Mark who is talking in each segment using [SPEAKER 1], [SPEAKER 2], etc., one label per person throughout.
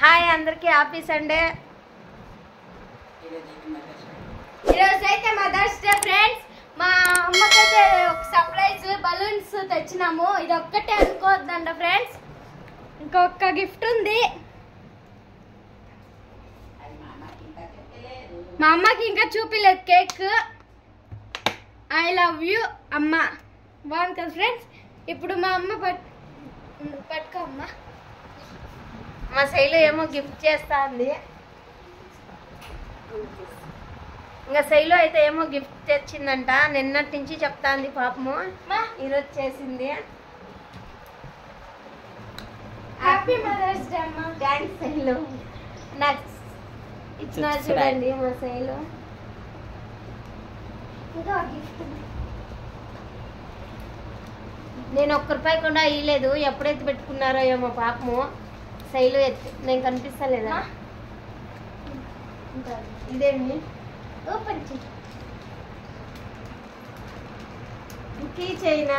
[SPEAKER 1] Hi అందరికీ happy Sunday. ఈరోజు అయితే మదర్స్ డే ఫ్రెండ్స్. మా అమ్మకైతే ఒక సర్ప్రైజ్ బలూన్స్ తెచ్చినాము. ఇది ఒక్కటే అనుకోవద్దంట ఫ్రెండ్స్, ఇంకొక గిఫ్ట్ ఉంది. మా అమ్మకి ఇంకా చూపిలేదు కేక్. ఐ లవ్ యూ అమ్మ. బాగుంది కదా ఫ్రెండ్స్. ఇప్పుడు మా అమ్మ పట్టుకో అమ్మ. మా శైలు ఏమో గిఫ్ట్ చేస్తా ఉంది. ఇంకా శైలు అయితే ఏమో గిఫ్ట్ తెచ్చిందంట. నిన్నటి నుంచి చెప్తా ఉంది పాపము, ఈరోజు చేసింది. హ్యాపీ మదర్స్ డే అమ్మ. థ్యాంక్స్ శైలు. నాకు ఇచ్చిన చూడండి మా శైలు. ఇంకా గిఫ్ట్ నేను ఒక్క రూపాయి కూడా ఇవ్వలేదు. ఎప్పుడైతే పెట్టుకున్నారో ఏమో పాపము శైలు నేను కనిపిస్తలేదా? ఇదేమి ఓపెన్ కీ చైనా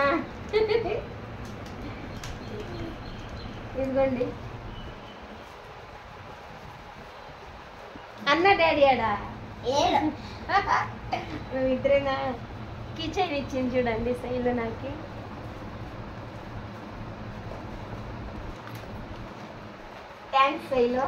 [SPEAKER 1] ఇదిగోండి. అన్న డాడీ ఆడా మేము ఇద్దరేనా? కీ చైన్ ఇచ్చింది చూడండి శైలు నాకు. థ్యాంక్స్ శైలు.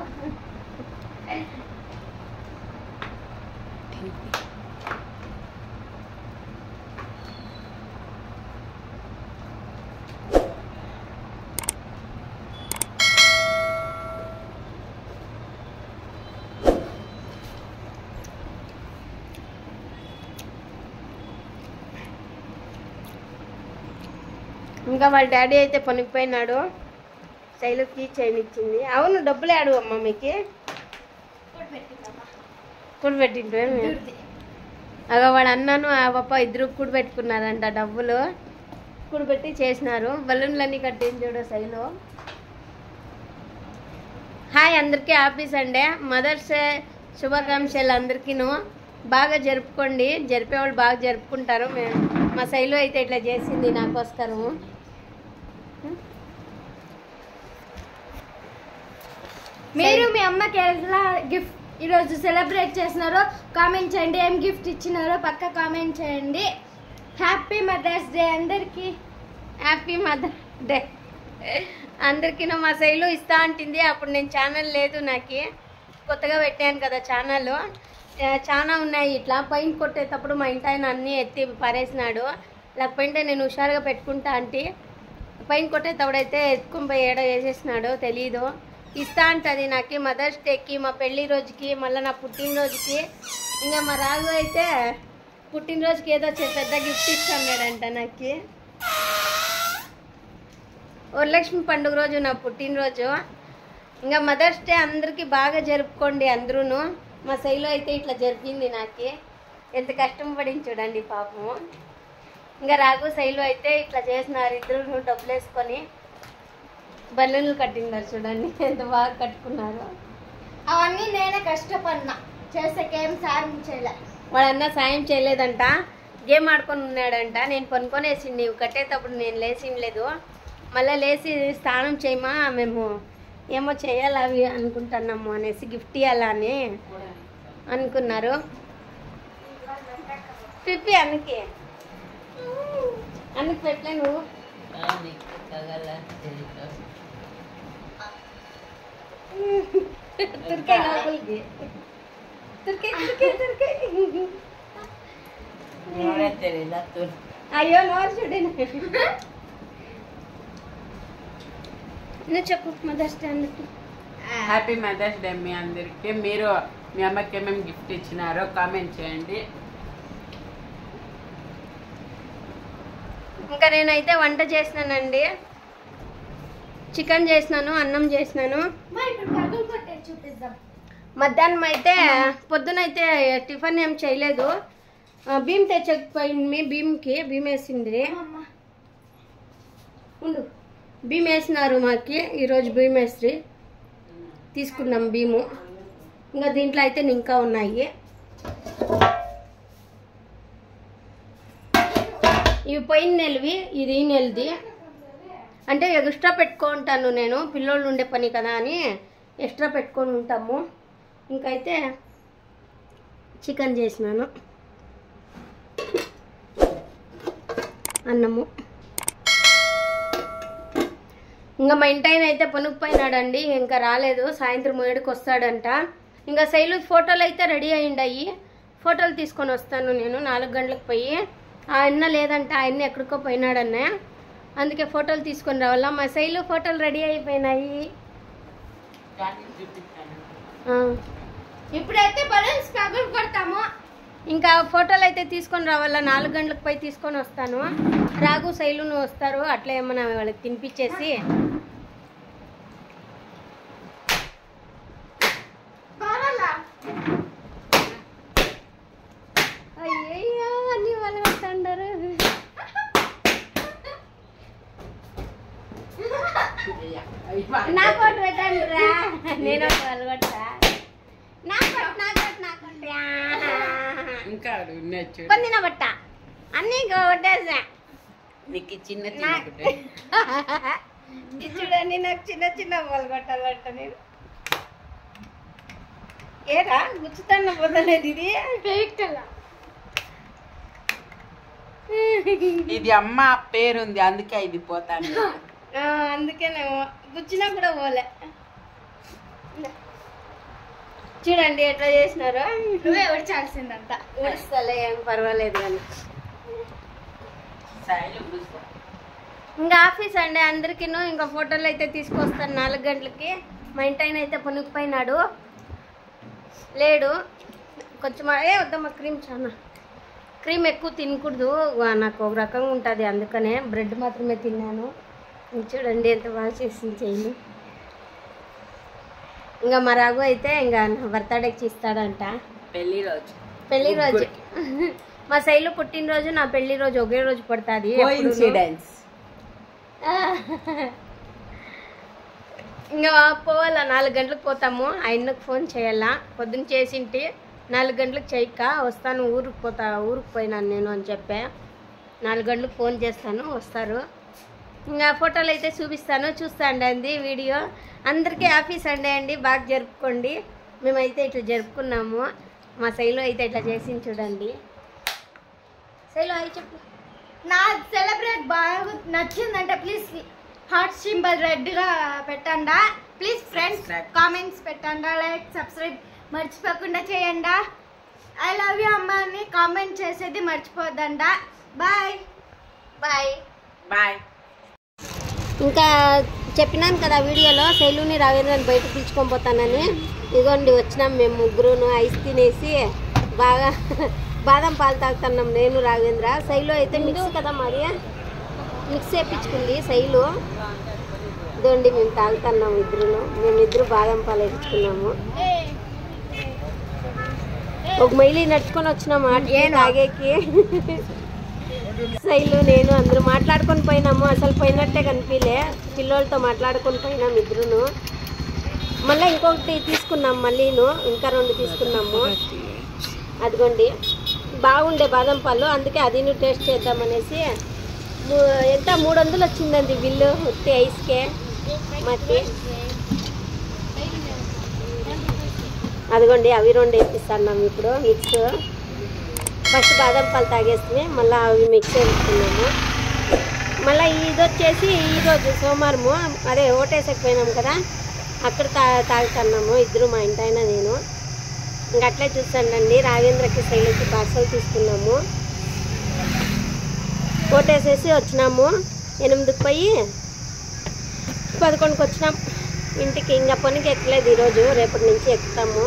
[SPEAKER 1] ఇంకా వాళ్ళ డాడీ అయితే పనికిపోయినాడు. శైలుకి చైన్ ఇచ్చింది. అవును, డబ్బులు ఆడు అమ్మ మీకు కూడి పెట్టింటే. అలా వాడు అన్నాను ఆ పాప ఇద్దరు కూడి పెట్టుకున్నారంట. డబ్బులు కూడిపెట్టి చేసినారు. బలూన్లన్నీ కట్టింది చూడు శైలు. హాయ్ అందరికీ హ్యాపీ సండే. మదర్స్ డే శుభాకాంక్షలు అందరికీను. బాగా జరుపుకోండి. జరిపేవాళ్ళు బాగా జరుపుకుంటారు. మా శైలు అయితే ఇట్లా చేసింది నాకోసరము. మీరు మీ అమ్మకి ఎలా గిఫ్ట్ ఈరోజు సెలబ్రేట్ చేసినారో కామెంట్ చేయండి. ఏం గిఫ్ట్ ఇచ్చినారో పక్క కామెంట్ చేయండి. హ్యాపీ మదర్స్ డే అందరికీ. హ్యాపీ మదర్స్ డే అందరికీ. మా శైలు ఇస్తా అంటుంది. అప్పుడు నేను ఛానల్ లేదు, నాకు కొత్తగా పెట్టాను కదా ఛానల్. చాలా ఉన్నాయి. ఇట్లా పైన కొట్టేటప్పుడు మా ఇంటి ఆయన అన్నీ ఎత్తి పారేసినాడు. లేకపోతే నేను హుషారుగా పెట్టుకుంటా అంటే పైన కొట్టేటప్పుడు అయితే ఎత్తుకుని పోయి ఏడో వేసేసినాడు, తెలీదు. ఇస్తా అంటది నాకు మదర్స్ డేకి, మా పెళ్లి రోజుకి, మళ్ళీ నా పుట్టినరోజుకి. ఇంకా మా రాఘు అయితే పుట్టినరోజుకి ఏదో పెద్ద గిఫ్ట్ ఇస్తాడంట నాకు. వరలక్ష్మి పండుగ రోజు నా పుట్టినరోజు. ఇంకా మదర్స్ డే అందరికీ బాగా జరుపుకోండి అందరూను. మా శైలు అయితే ఇట్లా జరిపింది నాకు. ఎంత కష్టం పడింది చూడండి పాపము. ఇంకా రాఘు శైలు అయితే ఇట్లా చేసినారు. ఇద్దరు డబ్బులు వేసుకొని బలూన్లు కట్టినారు చూడండి, ఎంత బాగా కట్టుకున్నారు. అవన్నీ నేనే కష్టపడినా, చేసేకేం సాయం చేయలే. వాడన్నా సాయం చేయలేదంట, గేమ్ ఆడుకొని ఉన్నాడంట. నేను పనుకొనేసి నీవు కట్టేటప్పుడు నేను లేచినలేదు. మళ్ళీ లేచి స్నానం చేయమా, మేము ఏమో చేయాలి అవి అనుకుంటున్నాము అనేసి గిఫ్ట్ ఇవ్వాలని అనుకున్నారు. పిప్పి అందుకే పెట్టలే నువ్వు. తుర్కే లోపలికి తుర్కే అయ్యో నోరు చూడండి. నువ్వు చెప్పు మదర్స్ డే అందరికి.
[SPEAKER 2] హ్యాపీ మదర్స్ డే మీ అందరికి. మీరు మీ అమ్మకి ఏమేమి గిఫ్ట్ ఇచ్చినారో కామెంట్ చేయండి.
[SPEAKER 1] ఇంకా నేనైతే వంట చేసినానండి. చికెన్ చేసినాను, అన్నం చేసినాను. మధ్యాహ్నం అయితే పొద్దునైతే టిఫిన్ ఏం చేయలేదు. భీమ్ తెచ్చకపోయింది. భీమ్ వేసింది. ఉండు, భీమ్ వేసినారు మాకి ఈరోజు. భీమ్ వేసి తీసుకున్నాం భీము. ఇంకా దీంట్లో అయితే ఇంకా ఉన్నాయి. ఇవి పోయిన నెలవి, ఇది నెలది. అంటే ఎక్స్ట్రా పెట్టుకుంటాను నేను, పిల్లోళ్ళు ఉండే పని కదా అని
[SPEAKER 3] ఎక్స్ట్రా పెట్టుకొని ఉంటాము. ఇంకైతే చికెన్ చేసినాను, అన్నము. ఇంకా మా ఇంటి ఆయన అయితే పనుకుపోయినాడండి, ఇంకా రాలేదు. సాయంత్రం 7కి వస్తాడంట. ఇంకా శైలు ఫోటోలు అయితే రెడీ అయ్యిండాయి. ఫోటోలు తీసుకొని వస్తాను నేను 4 గంటలకు పోయి. ఆయన లేదంట, ఆయన్ని ఎక్కడికో పోయినాడన్న, అందుకే ఫోటోలు తీసుకొని రావాలా. మా శైలు ఫోటోలు రెడీ అయిపోయినాయి.
[SPEAKER 1] ఇప్పుడైతే బలూన్స్ పగలు కొడతాము.
[SPEAKER 3] ఇంకా ఫోటోలు అయితే తీసుకొని రావాలా. 4 గంటలకు పోయి తీసుకొని వస్తాను. రాగు శైలును వస్తారు, అట్లా ఏమన్నా వాళ్ళకి తినిపించేసి. అయ్యయ్యో అన్ని వాళ్ళు కొట్టండారు. నాకు ఒకటి పెట్టండి రా, నేను ఒకటి వాళ్ళు కొట్టా.
[SPEAKER 2] ఇంకా
[SPEAKER 3] పొందిన బట్ట అన్ని కొట్టేసా.
[SPEAKER 2] నీకు చిన్న
[SPEAKER 3] చూడండి, నాకు చిన్న చిన్న వాళ్ళు కొట్టాలంట. నేను ఏరా గుచ్చుతాన్న పోతలేదు. ఇది
[SPEAKER 2] ఇది అమ్మ పేరుంది, అందుకే ఇది పోతాను.
[SPEAKER 3] అందుకేనేమో గుచ్చినా కూడా పోలే. చూడండి ఎట్లా చేసినారు.
[SPEAKER 1] నువ్వే ఉడిచాల్సిందంతా.
[SPEAKER 3] ఉడిస్తలే, ఏం పర్వాలేదు కానీ. ఇంకా ఆఫీస్ అండి అందరికీ. ఇంకా ఫోటోలు అయితే తీసుకొస్తాను 4 గంటలకి. మా ఇంటి ఆయన అయితే పనుకుపోయినాడు, లేడు. కొంచెం వద్దమ్మా క్రీమ్, చాలా క్రీమ్ ఎక్కువ తినకూడదు, నాకు ఒక రకంగా ఉంటుంది, అందుకనే బ్రెడ్ మాత్రమే తిన్నాను. చూడండి ఎంత బాగా చేసింది చెయ్యి. ఇంకా మా రాఘు అయితే ఇంకా బర్త్డేకి ఇస్తాడంట. పెళ్లి రోజు మా శైలు పుట్టినరోజు, నా పెళ్లి రోజు ఒకే రోజు పడుతుంది. ఇంకా పోవాలా, 4 గంటలకు పోతాము. ఆయనకు ఫోన్ చేయాలా, పొద్దున్న చేసింటి 4 గంటలకు చేయక వస్తాను, ఊరికి పోయినాను నేను అని చెప్పా. 4 గంటలకు ఫోన్ చేస్తాను, వస్తారు. ఇంకా ఫోటోలు అయితే చూపిస్తాను, చూస్తాండి వీడియో. అందరికీ హ్యాపీ సండే అండి, బాగా జరుపుకోండి. మేమైతే ఇట్లా జరుపుకున్నాము. మా శైలు అయితే ఇట్లా చేసింది చూడండి. శైలు అవి చెప్పు.
[SPEAKER 1] నా సెలబ్రేట్ బాగా నచ్చిందంటే ప్లీజ్ హార్ట్ సింబల్ రెడ్గా పెట్టండా. ప్లీజ్ ఫ్రెండ్స్ కామెంట్స్ పెట్టండా, లైక్ సబ్స్క్రైబ్ మర్చిపోకుండా చేయండా. ఐ లవ్ యూ అమ్మ అని కామెంట్ చేసేది మర్చిపోద్దండా. Bye
[SPEAKER 3] bye
[SPEAKER 2] bye.
[SPEAKER 3] ఇంకా చెప్పినాను కదా వీడియోలో, శైలుని రావేంద్రని బయటకు పిలుచుకొని పోతానని. ఇదిగోండి వచ్చినాం మేము ముగ్గురును. ఐస్ తినేసి బాగా బాదం పాలు తాగుతున్నాం నేను, రాఘవేంద్ర. శైలు అయితే మిక్స్ కదా మాది, మిక్స్ చేయించుకుంది శైలు. ఇదిగోండి మేము తాగుతున్నాము ఇద్దరును. మేమిద్దరు బాదం పాలు వేయించుకున్నాము. ఒక మైలి నడుచుకొని వచ్చినాము తాగేకి. శైలు నేను అందరూ మాట్లాడుకొని పోయినాము. అసలు పోయినట్టే కనిపించలే, పిల్లలతో మాట్లాడుకొని పోయినాము ఇద్దరును. మళ్ళీ ఇంకొకటి తీసుకున్నాము, మళ్ళీను ఇంకా 2 తీసుకున్నాము. అదిగోండి బాగుండే బాదం పాలు, అందుకే అది టేస్ట్ చేద్దామనేసి. ఎంత 300 వచ్చిందండి బిల్లు ఉత్తి ఐస్కే మాకి. అదిగోండి అవి 2 వేపిస్తున్నాము ఇప్పుడు మిక్స్. ఫస్ట్ బాదం పాలు తాగేస్తే మళ్ళీ అవి మిక్స్ వేసుకున్నాము. మళ్ళీ ఇది వచ్చేసి ఈరోజు సోమవారము, అదే ఓటేసకపోయినాము కదా, అక్కడ తాగుతున్నాము ఇద్దరు, మా ఇంటి ఆయన నేను. ఇంక అట్లే చూస్తానండి. రాఘవేంద్రకి శైలికి పార్సల్ తీసుకున్నాము. ఓటేసేసి వచ్చినాము. 8కి పోయి 11కి వచ్చినాం ఇంటికి. ఇంకా పనికి ఎక్కలేదు ఈరోజు, రేపటి నుంచి ఎక్కుతాము.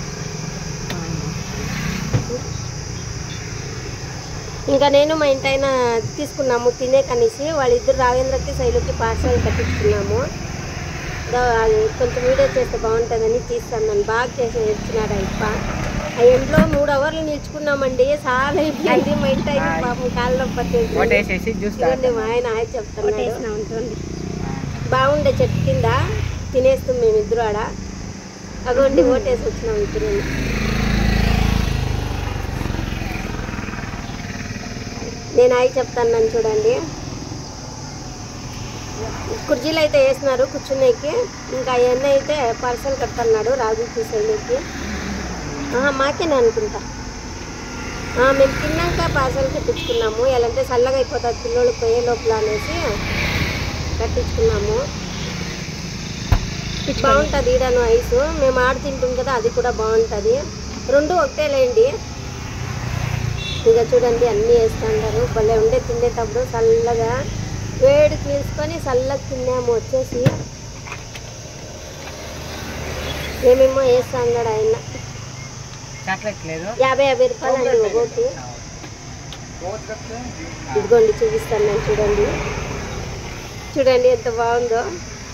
[SPEAKER 3] ఇంకా నేను మా ఇంటి ఆయన తీసుకున్నాము తినే కనేసి. వాళ్ళిద్దరు రాఘవేంద్రకి శైలుకి పార్సల్ కట్టించుకున్నాము. అది కొంచెం వీడియో చేస్తే బాగుంటుందని తీస్తాను. బాగా చేసి ఇచ్చినాడు అయిప. ఆ ఎంట్లో 3 అవర్లు నిల్చుకున్నామండి, చాలా అయిపోయింది. మా ఇంటి ఆయన పాపం కాళ్ళలో పట్టేసి మా ఆయన చెప్తాను ఉంటుంది. బాగుండే చెట్టు కింద తినేస్తాం మేమిద్దరు ఆడ. అగోండి ఓటేసి వచ్చినాం ఇద్దరు. నేను చెప్తాను చూడండి. కుర్చీలు అయితే వేసినారు కూర్చునేకి. ఇంకా అవన్నీ అయితే పార్సల్ కడుతున్నాడు రాజుకి శైలికి. మాకేనే అనుకుంటా. మేము తిన్నాక పార్సల్ కట్టించుకున్నాము. ఎలా అంటే చల్లగా అయిపోతుంది పిల్లలు పోయే లోపల అనేసి కట్టించుకున్నాము. బాగుంటుంది ఈడను ఐసు. మేము ఆడ తింటాం కదా, అది కూడా బాగుంటుంది. రెండు ఒకటేలేండి. ఇక చూడండి అన్నీ వేస్తుంటారు. భలే ఉండే తినేటప్పుడు చల్లగా వేడి తీసుకొని చల్లగా తిన్నాము. వచ్చేసి ఏమేమో వేస్తా అన్నాడు ఆయన. 50 రూపాయలు అండి ఒకటి. ఇదిగోండి చూపిస్తాను నేను. చూడండి చూడండి ఎంత బాగుందో.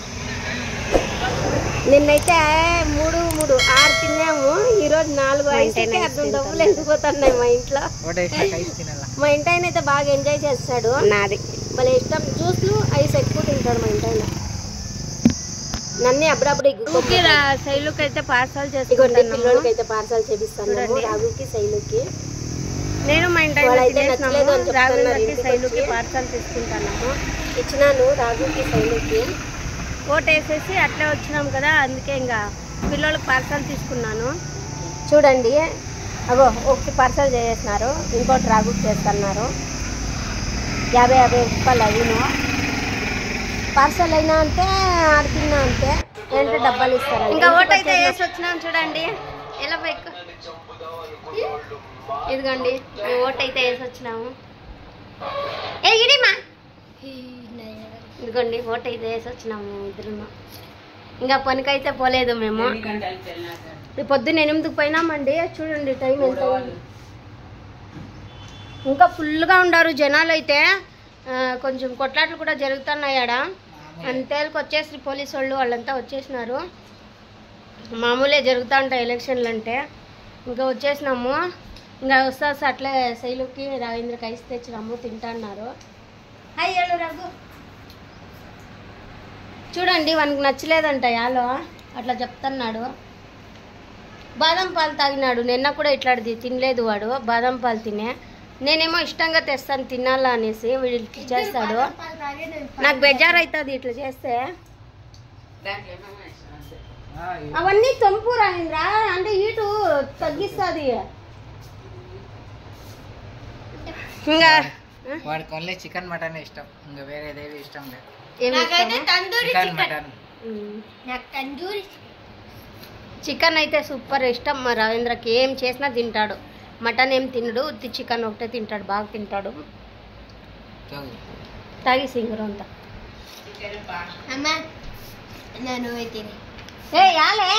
[SPEAKER 3] నిన్నైతే 6 తిన్నాము. ఈరోజు 4 ఐస్కి అర్థం డబ్బులు ఎండిపోతున్నాయి మా ఇంట్లో. మా ఇంటి ఆయన అయితే బాగా ఎంజాయ్ చేస్తాడు. నాది భలే ఇష్టం. జ్యూస్లు ఐస్ ఎక్కువ తింటాడు మా ఇంటి ఆయన. నన్ను అప్పుడప్పుడు శైలుకి అయితే పార్సల్ చేసుకోండి. పిల్లలకి అయితే పార్సల్ చేపిస్తాను రాఘుకి శైలుకి. నేను మా ఇంటి అయితే నచ్చలేదు అని చెప్తున్నారు. శైలుకి పార్సల్ తీసుకుంటాను. ఇచ్చినాను రాఘుకి శైలుకి. ఓట్ వేసేసి అట్లే వచ్చినాం కదా, అందుకే ఇంకా పిల్లలకి పార్సల్ తీసుకున్నాను. చూడండి అగో ఒకటి పార్సల్ చేసేస్తున్నారు, ఇంకోటి రాగుకి చేస్తున్నారు. 50 రూపాయలు అవిను. పార్సల్ అయినా అంతే, ఆడుతున్నా అంతే. ఏంటో డబ్బాలు ఇస్తారు. ఇంకా ఓట్ అయితే వేసి వచ్చినాం. చూడండి ఎలా బైక్. ఇదిగోండి ఓట్ అయితే వేసి వచ్చినాము. ఇడిమా ఇదిగోండి ఓట్ అయితే వేసి వచ్చినాము ఇద్దరు. ఇంకా పనికైతే పోలేదు మేము. పొద్దున్న 8కి పోయినామండి. చూడండి టైం ఎంత. ఇంకా ఫుల్గా ఉండారు జనాలు అయితే. కొంచెం కొట్లాట్లు కూడా జరుగుతున్నాయి ఆడ. అంతేళ్ళకి వచ్చేసి పోలీసు వాళ్ళంతా వచ్చేసినారు. మామూలే జరుగుతూ ఉంటాయి ఎలక్షన్లు అంటే. ఇంకా వచ్చేసినాము. ఇంకా వస్తా అట్లే శైలుకి రావేంద్రకి ఐస్ తెచ్చినాము, తింటున్నారు. హాయ్ ఏళ్ళు రఘు. చూడండి వానికి నచ్చలేదంట యాలో, అట్లా చెప్తున్నాడు. బాదం పాలు తాగినాడు. నిన్న కూడా ఇట్లాంటిది తినలేదు వాడు. బాదం పాలు తినే. నేనేమో ఇష్టంగా తెస్తాను తినాలా అనేసి వీడు ఇట్లా చేస్తాడు. నాకు బెజారు అవుతుంది ఇట్లా చేస్తే. అవన్నీ చంపు రాయింద్రా, అంటే హీటు తగ్గిస్తుంది. ఇంకా
[SPEAKER 4] వాడికి ఓన్లీ చికెన్ మటన్ ఇష్టం, ఇంకా వేరేదేవి ఇష్టం లేదు.
[SPEAKER 3] చికెన్ అయితే సూపర్ ఇష్టం మా రవీంద్రకి. ఏం చేసినా తింటాడు. మటన్ ఏం తినడు, ఉత్తి చికెన్ ఒకటే తింటాడు. బాగా తింటాడు. తాగి సింగర్ అంతా ఏ యాలే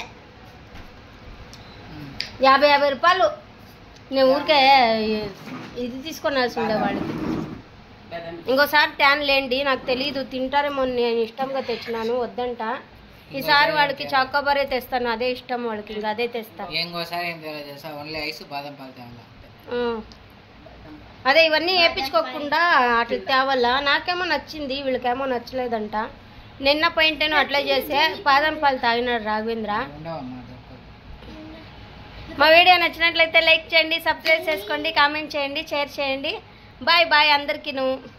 [SPEAKER 3] 50 రూపాయలు. నేను ఊరికే ఇది తీసుకొనాల్సి ఉండేవాడికి. ఇంకోసారి ట్యాన్ లేండి, నాకు తెలీదు తింటారేమో, నేను ఇష్టంగా తెచ్చినాను. వద్దంట. ఈసారి వాడికి చాకోబారే తెస్తాను, అదే ఇష్టం వాడికి, ఇంకా అదే తెస్తాను. అదే ఇవన్నీ వేయించుకోకుండా అట్లా తేవాలా. నాకేమో నచ్చింది, వీళ్ళకేమో నచ్చలేదంట. నిన్న పోయింటేను అట్లా చేసే బాదం పాలు తాగినాడు రాఘవేంద్ర. మా వీడియో నచ్చినట్లయితే లైక్ చేయండి, సబ్స్క్రైబ్ చేసుకోండి, కామెంట్ చేయండి, షేర్ చేయండి. బాయ్ బాయ్ అందరికీ.